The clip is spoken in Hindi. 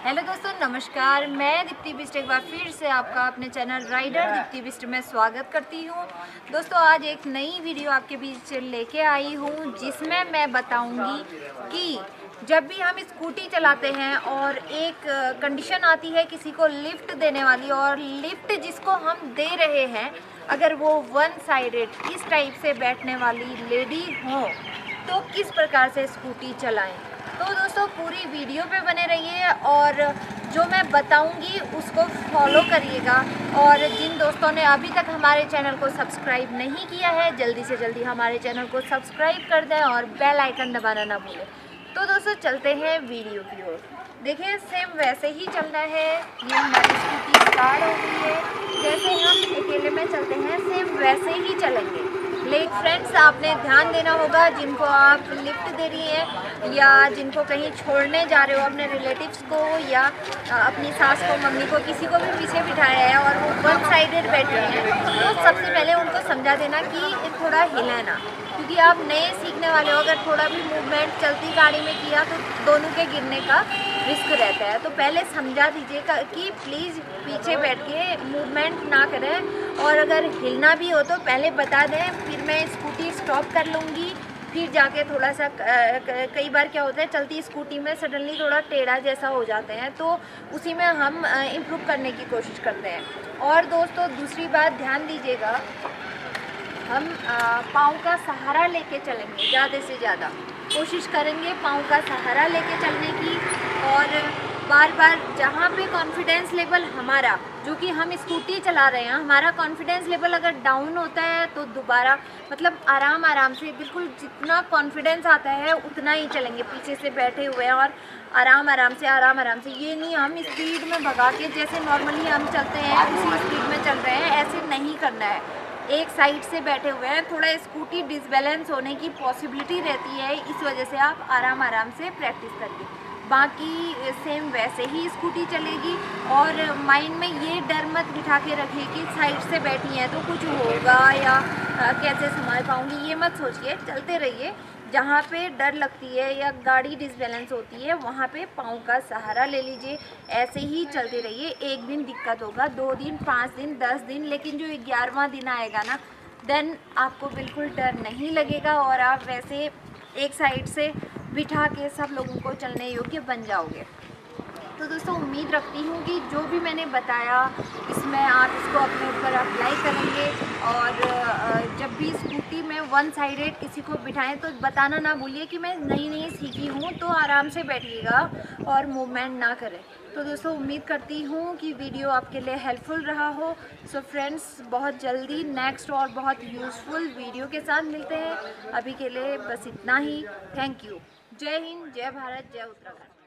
हेलो दोस्तों, नमस्कार। मैं दीप्ति बिस्ट एक बार फिर से आपका अपने चैनल राइडर दीप्ति बिस्ट में स्वागत करती हूँ। दोस्तों, आज एक नई वीडियो आपके बीच लेके आई हूँ जिसमें मैं बताऊँगी कि जब भी हम स्कूटी चलाते हैं और एक कंडीशन आती है किसी को लिफ्ट देने वाली, और लिफ्ट जिसको हम दे रहे हैं अगर वो वन साइडेड इस टाइप से बैठने वाली लेडी हो तो किस प्रकार से स्कूटी चलाएं। तो दोस्तों, पूरी वीडियो पे बने रहिए और जो मैं बताऊंगी उसको फॉलो करिएगा। और जिन दोस्तों ने अभी तक हमारे चैनल को सब्सक्राइब नहीं किया है, जल्दी से जल्दी हमारे चैनल को सब्सक्राइब कर दें और बेल आइकन दबाना ना भूलें। तो दोस्तों, चलते हैं वीडियो की ओर। देखिए, सेम वैसे ही चलना है। ये हमारी स्कूटी स्टार्ट हो गई है। जैसे हम अकेले में चलते हैं सेम वैसे ही चलेंगे। लेकिन फ्रेंड्स, आपने ध्यान देना होगा, जिनको आप लिफ्ट दे रही हैं या जिनको कहीं छोड़ने जा रहे हो अपने रिलेटिव्स को या अपनी सास को, मम्मी को, किसी को भी पीछे बिठाया है और वो वन साइडेड बैठे हैं, तो सबसे पहले उनको समझा देना कि थोड़ा हिलाना, क्योंकि आप नए सीखने वाले हो। अगर थोड़ा भी मूवमेंट चलती गाड़ी में किया तो दोनों के गिरने का रिस्क रहता है। तो पहले समझा दीजिएगा कि प्लीज़ पीछे बैठ के मूवमेंट ना करें, और अगर हिलना भी हो तो पहले बता दें, फिर मैं स्कूटी स्टॉप कर लूँगी। फिर जाके थोड़ा सा कई बार क्या होता है, चलती स्कूटी में सडनली थोड़ा टेढ़ा जैसा हो जाते हैं, तो उसी में हम इम्प्रूव करने की कोशिश करते हैं। और दोस्तों, दूसरी बात ध्यान दीजिएगा, हम पाँव का सहारा लेके चलेंगे। ज़्यादा से ज़्यादा कोशिश करेंगे पाँव का सहारा लेके चलने की। और बार बार जहाँ पे कॉन्फिडेंस लेवल हमारा, जो कि हम स्कूटी चला रहे हैं, हमारा कॉन्फिडेंस लेवल अगर डाउन होता है तो दोबारा मतलब आराम से, बिल्कुल जितना कॉन्फिडेंस आता है उतना ही चलेंगे पीछे से बैठे हुए, और आराम से। ये नहीं हम स्पीड में भगा के जैसे नॉर्मली हम चलते हैं उसी स्पीड में चल रहे हैं, ऐसे नहीं करना है। एक साइड से बैठे हुए हैं, थोड़ा स्कूटी डिसबैलेंस होने की पॉसिबिलिटी रहती है, इस वजह से आप आराम से प्रैक्टिस करिए। बाकी सेम वैसे ही स्कूटी चलेगी। और माइंड में ये डर मत बिठा के रखिए कि साइड से बैठी हैं तो कुछ होगा या कैसे संभाल पाऊँगी, ये मत सोचिए। चलते रहिए। जहाँ पे डर लगती है या गाड़ी डिसबैलेंस होती है वहाँ पे पाँव का सहारा ले लीजिए। ऐसे ही चलते रहिए। एक दिन दिक्कत होगा, 2 दिन, 5 दिन, 10 दिन, लेकिन जो 11वां दिन आएगा ना, देन आपको बिल्कुल डर नहीं लगेगा और आप वैसे एक साइड से बिठा के सब लोगों को चलने योग्य बन जाओगे। तो दोस्तों, उम्मीद रखती हूँ कि जो भी मैंने बताया इसमें आप इसको अपने ऊपर अप्लाई करेंगे। और जब भी स्कूटी में वन साइडेड किसी को बिठाएं तो बताना ना भूलिए कि मैं नई सीखी हूँ, तो आराम से बैठिएगा और मूवमेंट ना करें। तो दोस्तों, उम्मीद करती हूँ कि वीडियो आपके लिए हेल्पफुल रहा हो। सो फ्रेंड्स, बहुत जल्दी नेक्स्ट और बहुत यूज़फुल वीडियो के साथ मिलते हैं। अभी के लिए बस इतना ही। Thank you. जय हिंद, जय भारत, जय उत्तराखंड।